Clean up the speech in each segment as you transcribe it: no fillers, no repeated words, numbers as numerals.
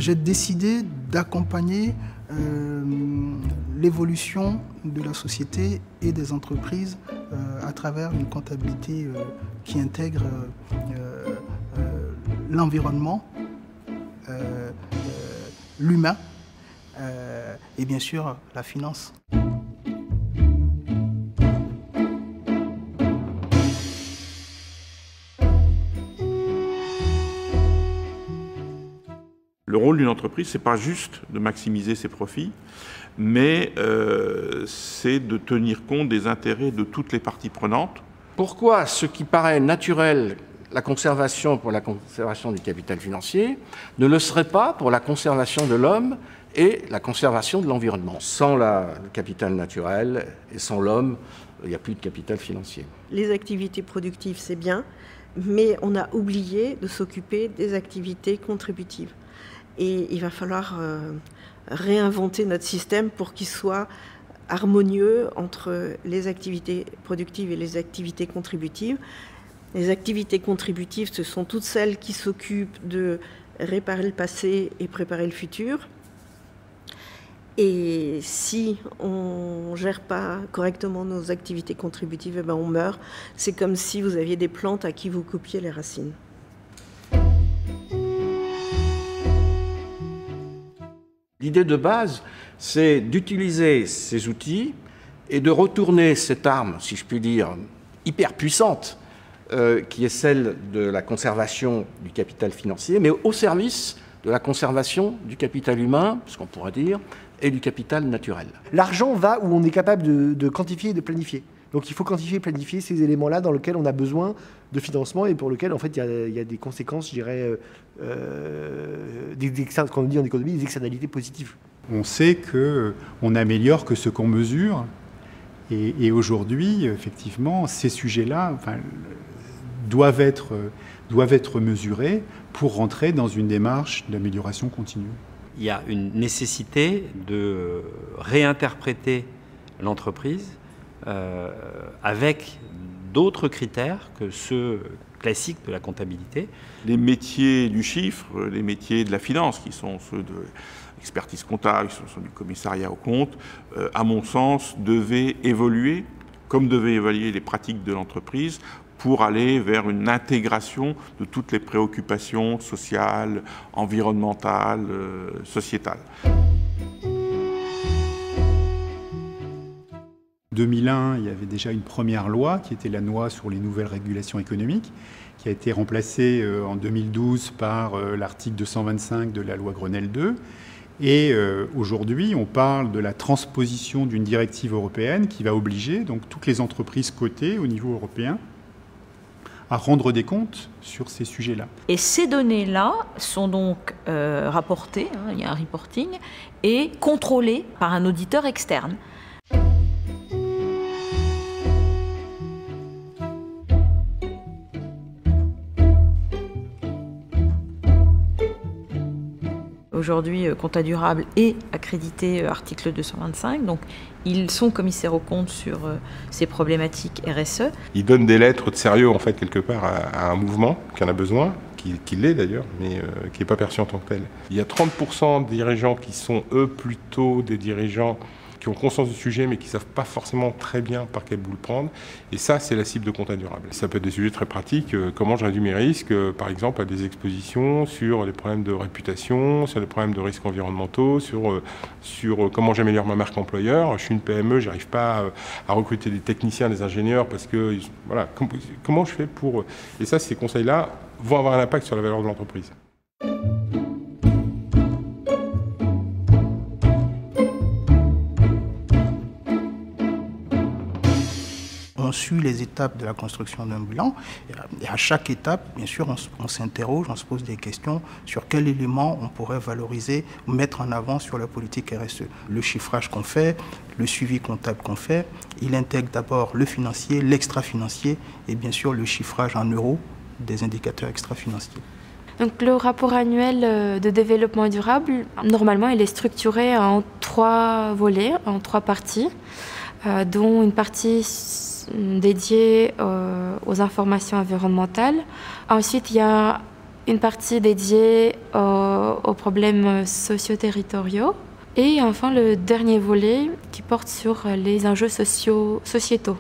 j'ai décidé d'accompagner l'évolution de la société et des entreprises à travers une comptabilité qui intègre l'environnement, l'humain et bien sûr la finance. Le rôle d'une entreprise, ce n'est pas juste de maximiser ses profits, mais c'est de tenir compte des intérêts de toutes les parties prenantes. Pourquoi ce qui paraît naturel, la conservation pour la conservation du capital financier, ne le serait pas pour la conservation de l'homme et la conservation de l'environnement? Sans le capital naturel et sans l'homme, il n'y a plus de capital financier. Les activités productives, c'est bien, mais on a oublié de s'occuper des activités contributives. Et il va falloir réinventer notre système pour qu'il soit harmonieux entre les activités productives et les activités contributives. Les activités contributives, ce sont toutes celles qui s'occupent de réparer le passé et préparer le futur. Et si on ne gère pas correctement nos activités contributives, eh ben on meurt. C'est comme si vous aviez des plantes à qui vous coupiez les racines. L'idée de base, c'est d'utiliser ces outils et de retourner cette arme, si je puis dire, hyper puissante, qui est celle de la conservation du capital financier, mais au service de la conservation du capital humain, ce qu'on pourrait dire, et du capital naturel. L'argent va où on est capable de quantifier et de planifier. Donc il faut quantifier et planifier ces éléments-là dans lesquels on a besoin de financement et pour lesquels en fait il y a des conséquences, je dirais, quand on dit en économie, des externalités positives. On sait qu'on améliore que ce qu'on mesure et aujourd'hui, effectivement, ces sujets-là doivent être mesurés pour rentrer dans une démarche d'amélioration continue. Il y a une nécessité de réinterpréter l'entreprise avec d'autres critères que ceux classiques de la comptabilité. Les métiers du chiffre, les métiers de la finance, qui sont ceux de l'expertise comptable, qui sont ceux du commissariat aux comptes, à mon sens, devaient évoluer, comme devaient évoluer les pratiques de l'entreprise, pour aller vers une intégration de toutes les préoccupations sociales, environnementales, sociétales. 2001, il y avait déjà une première loi qui était la loi sur les nouvelles régulations économiques, qui a été remplacée en 2012 par l'article 225 de la loi Grenelle II. Et aujourd'hui, on parle de la transposition d'une directive européenne qui va obliger donc toutes les entreprises cotées au niveau européen à rendre des comptes sur ces sujets-là. Et ces données-là sont donc rapportées, il y a un reporting, et contrôlées par un auditeur externe. Aujourd'hui, Compta Durable est accrédité article 225, donc ils sont commissaires aux comptes sur ces problématiques RSE. Ils donnent des lettres de sérieux, en fait, quelque part, à un mouvement qui en a besoin, qui l'est d'ailleurs, mais qui n'est pas perçu en tant que tel. Il y a 30% de dirigeants qui sont, eux, plutôt des dirigeants qui ont conscience du sujet, mais qui ne savent pas forcément très bien par quel bout le prendre. Et ça, c'est la cible de Compta Durable. Ça peut être des sujets très pratiques, comment je réduis mes risques, par exemple, à des expositions sur les problèmes de réputation, sur les problèmes de risques environnementaux, sur comment j'améliore ma marque employeur. Je suis une PME, je n'arrive pas à recruter des techniciens, des ingénieurs, parce que, voilà, comment je fais pour... Et ça, ces conseils-là vont avoir un impact sur la valeur de l'entreprise. On suit les étapes de la construction d'un bilan et à chaque étape, bien sûr, on s'interroge, on se pose des questions sur quel élément on pourrait valoriser ou mettre en avant sur la politique RSE. Le chiffrage qu'on fait, le suivi comptable qu'on fait, il intègre d'abord le financier, l'extra-financier et bien sûr le chiffrage en euros des indicateurs extra-financiers. Donc, le rapport annuel de développement durable, normalement, il est structuré en 3 volets, en 3 parties, dont une partie dédiée aux informations environnementales. Ensuite, il y a une partie dédiée aux aux problèmes socio-territoriaux. Et enfin, le dernier volet qui porte sur les enjeux sociétaux.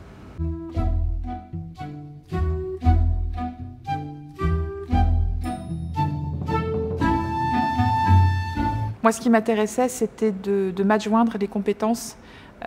Moi, ce qui m'intéressait, c'était de m'adjoindre les compétences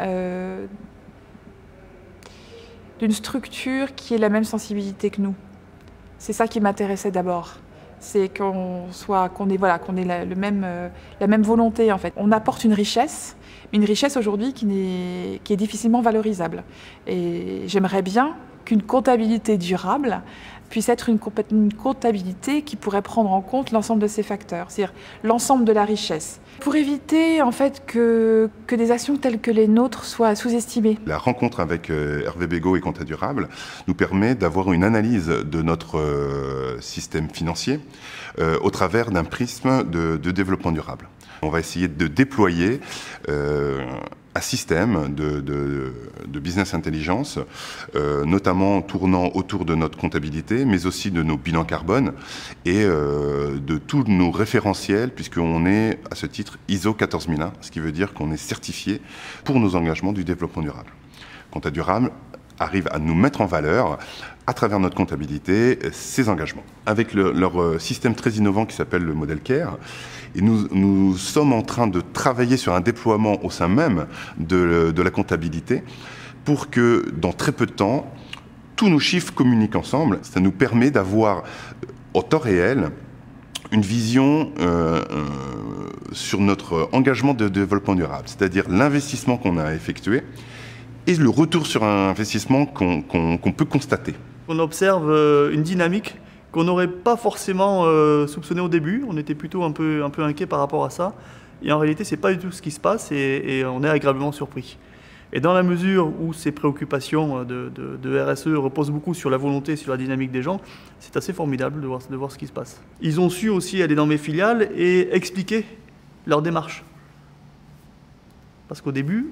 d'une structure qui ait la même sensibilité que nous. C'est ça qui m'intéressait d'abord. C'est qu'on ait la même volonté, en fait. On apporte une richesse aujourd'hui qui est difficilement valorisable. Et j'aimerais bien qu'une comptabilité durable puisse être une comptabilité qui pourrait prendre en compte l'ensemble de ces facteurs, c'est-à-dire l'ensemble de la richesse, pour éviter en fait que des actions telles que les nôtres soient sous-estimées. La rencontre avec Hervé Bégaud et Compta Durable nous permet d'avoir une analyse de notre système financier au travers d'un prisme de développement durable. On va essayer de déployer un système de business intelligence, notamment tournant autour de notre comptabilité, mais aussi de nos bilans carbone et de tous nos référentiels, puisqu'on est, à ce titre, ISO 14001, ce qui veut dire qu'on est certifié pour nos engagements du développement durable. Compta Durable arrive à nous mettre en valeur, à travers notre comptabilité, ces engagements. Avec leur système très innovant qui s'appelle le modèle CARE, et nous sommes en train de travailler sur un déploiement au sein même de la comptabilité pour que, dans très peu de temps, tous nos chiffres communiquent ensemble. Ça nous permet d'avoir, au temps réel, une vision sur notre engagement de développement durable, c'est-à-dire l'investissement qu'on a effectué et le retour sur un investissement qu'on peut constater. On observe une dynamique qu'on n'aurait pas forcément soupçonné au début. On était plutôt un peu inquiet par rapport à ça. Et en réalité, ce n'est pas du tout ce qui se passe et on est agréablement surpris. Et dans la mesure où ces préoccupations de RSE reposent beaucoup sur la volonté, sur la dynamique des gens, c'est assez formidable de voir ce qui se passe. Ils ont su aussi aller dans mes filiales et expliquer leur démarche. Parce qu'au début,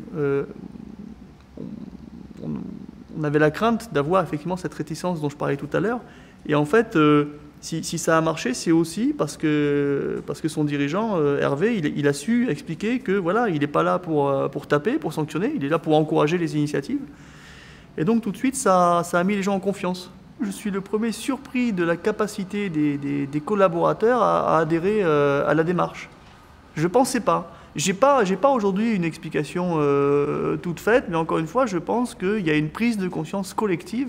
on avait la crainte d'avoir effectivement cette réticence dont je parlais tout à l'heure. Et en fait, si ça a marché, c'est aussi parce que son dirigeant, Hervé, il a su expliquer que voilà, il n'est pas là pour taper, pour sanctionner, il est là pour encourager les initiatives. Et donc tout de suite, ça a mis les gens en confiance. Je suis le premier surpris de la capacité des collaborateurs à adhérer à la démarche. Je ne pensais pas. J'ai pas aujourd'hui une explication toute faite, mais encore une fois, je pense qu'il y a une prise de conscience collective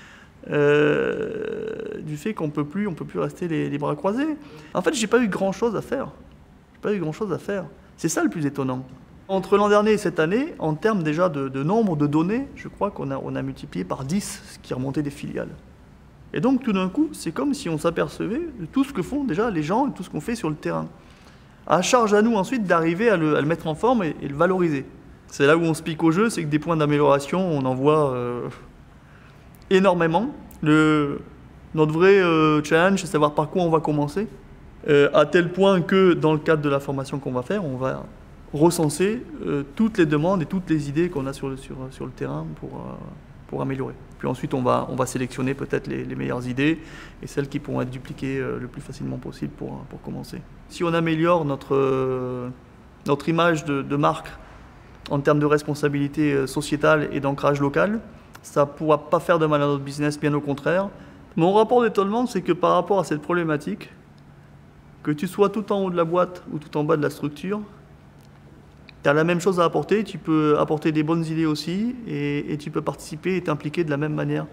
du fait qu'on peut plus rester les bras croisés. En fait, j'ai pas eu grand-chose à faire. C'est ça le plus étonnant. Entre l'an dernier et cette année, en termes déjà de nombre de données, je crois qu'on a multiplié par 10 ce qui remontait des filiales. Et donc, tout d'un coup, c'est comme si on s'apercevait de tout ce que font déjà les gens et tout ce qu'on fait sur le terrain. À charge à nous ensuite d'arriver à le mettre en forme et le valoriser. C'est là où on se pique au jeu, c'est que des points d'amélioration, on en voit énormément. Notre vrai challenge, c'est de savoir par quoi on va commencer, à tel point que dans le cadre de la formation qu'on va faire, on va recenser toutes les demandes et toutes les idées qu'on a sur le terrain pour améliorer. Puis ensuite, on va sélectionner peut-être les meilleures idées et celles qui pourront être dupliquées le plus facilement possible pour commencer. Si on améliore notre image de marque en termes de responsabilité sociétale et d'ancrage local, ça ne pourra pas faire de mal à notre business, bien au contraire. Mon rapport d'étonnement, c'est que par rapport à cette problématique, que tu sois tout en haut de la boîte ou tout en bas de la structure, tu as la même chose à apporter, tu peux apporter des bonnes idées aussi et tu peux participer et t'impliquer de la même manière.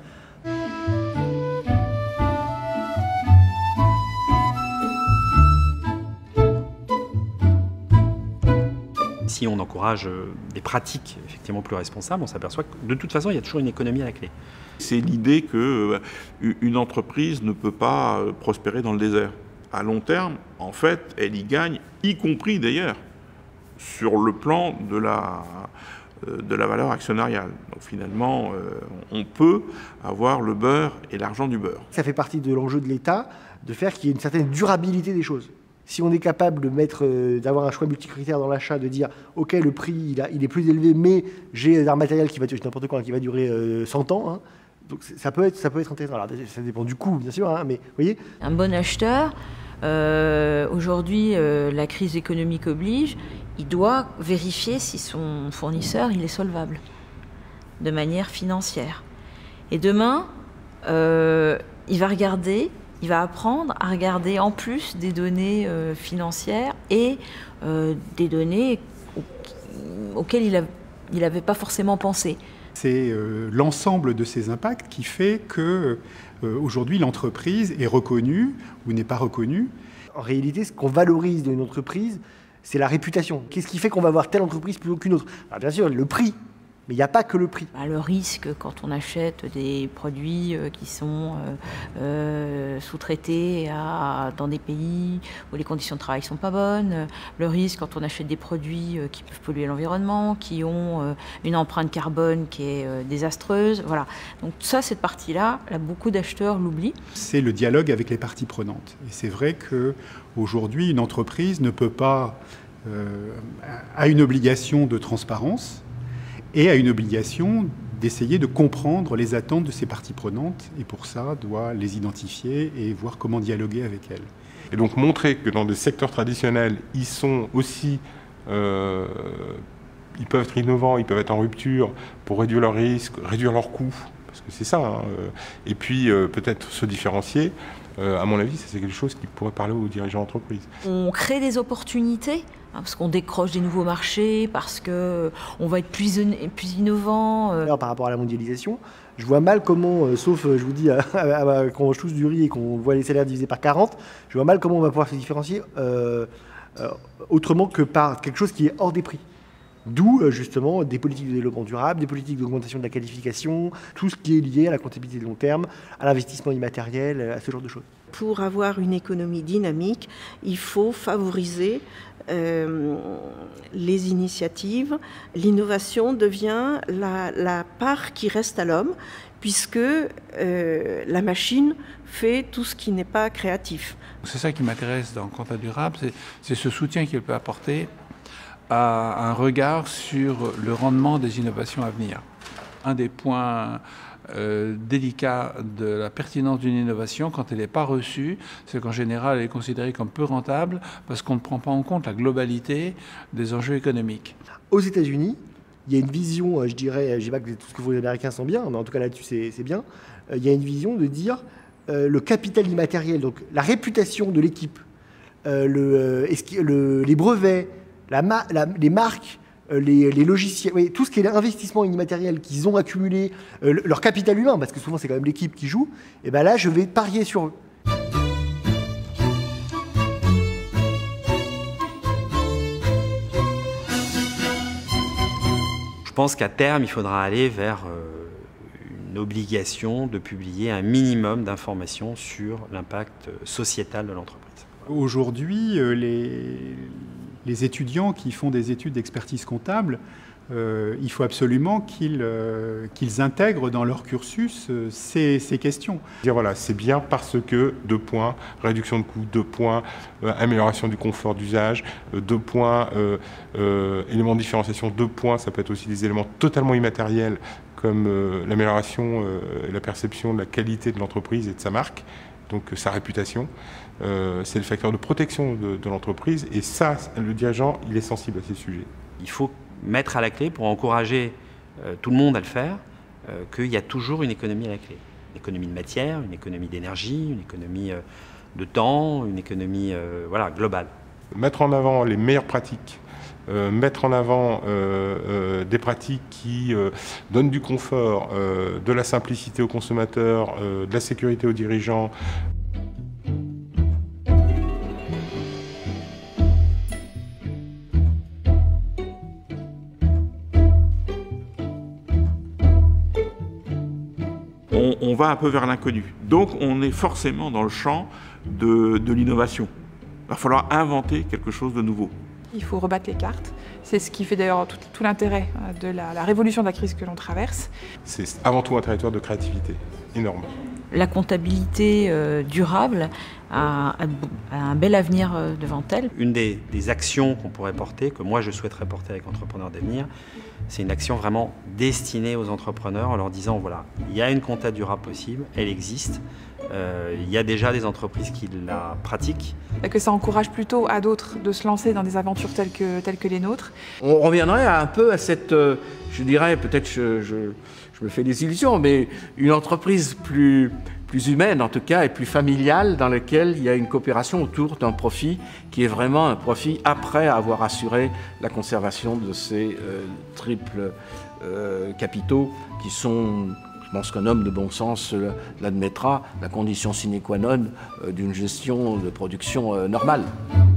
Si on encourage des pratiques effectivement plus responsables, on s'aperçoit que de toute façon, il y a toujours une économie à la clé. C'est l'idée qu'une entreprise ne peut pas prospérer dans le désert. À long terme, en fait, elle y gagne, y compris d'ailleurs, sur le plan de la valeur actionnariale. Donc finalement, on peut avoir le beurre et l'argent du beurre. Ça fait partie de l'enjeu de l'État de faire qu'il y ait une certaine durabilité des choses. Si on est capable d'avoir un choix multicritère dans l'achat, de dire « Ok, le prix, il est plus élevé, mais j'ai un matériel qui va durer n'importe quoi, qui va durer 100 ans. Hein. » Donc ça peut être intéressant. Alors, ça dépend du coût, bien sûr, hein, mais vous voyez. Un bon acheteur Aujourd'hui, la crise économique oblige, il doit vérifier si son fournisseur il est solvable de manière financière. Et demain, il va apprendre à regarder en plus des données financières et des données auxquelles il n'avait pas forcément pensé. C'est l'ensemble de ces impacts qui fait que aujourd'hui l'entreprise est reconnue ou n'est pas reconnue. En réalité, ce qu'on valorise d'une entreprise, c'est la réputation. Qu'est-ce qui fait qu'on va voir telle entreprise plutôt qu'une autre? Alors bien sûr, le prix. Mais il n'y a pas que le prix. Le risque, quand on achète des produits qui sont sous-traités dans des pays où les conditions de travail ne sont pas bonnes, le risque quand on achète des produits qui peuvent polluer l'environnement, qui ont une empreinte carbone qui est désastreuse. Voilà. Donc ça, cette partie-là, beaucoup d'acheteurs l'oublient. C'est le dialogue avec les parties prenantes. Et c'est vrai qu'aujourd'hui, une entreprise ne peut pas, a une obligation de transparence, et a une obligation d'essayer de comprendre les attentes de ces parties prenantes, et pour ça doit les identifier et voir comment dialoguer avec elles. Et donc montrer que dans des secteurs traditionnels, ils sont aussi, ils peuvent être innovants, ils peuvent être en rupture pour réduire leurs risques, réduire leurs coûts, parce que c'est ça, hein, et puis peut-être se différencier. À mon avis, c'est quelque chose qui pourrait parler aux dirigeants d'entreprise. On crée des opportunités, parce qu'on décroche des nouveaux marchés, parce qu'on va être plus innovant. Alors, par rapport à la mondialisation, je vois mal comment, sauf, je vous dis, quand je touche du riz et qu'on voit les salaires divisés par 40, je vois mal comment on va pouvoir se différencier autrement que par quelque chose qui est hors des prix. D'où, justement, des politiques de développement durable, des politiques d'augmentation de la qualification, tout ce qui est lié à la comptabilité de long terme, à l'investissement immatériel, à ce genre de choses. Pour avoir une économie dynamique, il faut favoriser les initiatives. L'innovation devient la part qui reste à l'homme, puisque la machine fait tout ce qui n'est pas créatif. C'est ça qui m'intéresse dans Compta durable, c'est ce soutien qu'il peut apporter à un regard sur le rendement des innovations à venir. Un des points délicats de la pertinence d'une innovation, quand elle n'est pas reçue, c'est qu'en général, elle est considérée comme peu rentable parce qu'on ne prend pas en compte la globalité des enjeux économiques. Aux États-Unis, il y a une vision, je dirais, je ne dis pas que tout ce que les Américains sont bien, mais en tout cas là-dessus, c'est bien. Il y a une vision de dire le capital immatériel, donc la réputation de l'équipe, les brevets, les marques, les logiciels, oui, tout ce qui est l'investissement immatériel qu'ils ont accumulé, leur capital humain, parce que souvent c'est quand même l'équipe qui joue, et bien là je vais parier sur eux. Je pense qu'à terme, il faudra aller vers une obligation de publier un minimum d'informations sur l'impact sociétal de l'entreprise. Aujourd'hui, les étudiants qui font des études d'expertise comptable, il faut absolument qu'ils intègrent dans leur cursus ces questions. Voilà, c'est bien parce que 2 points, réduction de coûts, 2 points, amélioration du confort d'usage, 2 points, éléments de différenciation, 2 points, ça peut être aussi des éléments totalement immatériels comme l'amélioration et la perception de la qualité de l'entreprise et de sa marque, donc sa réputation. C'est le facteur de protection de l'entreprise et ça, le dirigeant, il est sensible à ces sujets. Il faut mettre à la clé pour encourager tout le monde à le faire, qu'il y a toujours une économie à la clé. Une économie de matière, une économie d'énergie, une économie de temps, une économie voilà, globale. Mettre en avant les meilleures pratiques, mettre en avant des pratiques qui donnent du confort, de la simplicité aux consommateurs, de la sécurité aux dirigeants. On va un peu vers l'inconnu. Donc on est forcément dans le champ de l'innovation. Il va falloir inventer quelque chose de nouveau. Il faut rebattre les cartes. C'est ce qui fait d'ailleurs tout l'intérêt de la révolution de la crise que l'on traverse. C'est avant tout un territoire de créativité énorme. La comptabilité durable a un bel avenir devant elle. Une des actions qu'on pourrait porter, que moi je souhaiterais porter avec Entrepreneurs d'avenir, c'est une action vraiment destinée aux entrepreneurs en leur disant voilà, il y a une compta durable possible, elle existe, Il y a déjà des entreprises qui la pratiquent. Et que ça encourage plutôt à d'autres de se lancer dans des aventures telles que les nôtres. On reviendrait un peu à cette, je dirais, peut-être je me fais des illusions, mais une entreprise plus humaine en tout cas et plus familiale dans laquelle il y a une coopération autour d'un profit qui est vraiment un profit après avoir assuré la conservation de ces triples capitaux qui sont, je pense qu'un homme de bon sens l'admettra, la condition sine qua non d'une gestion de production normale.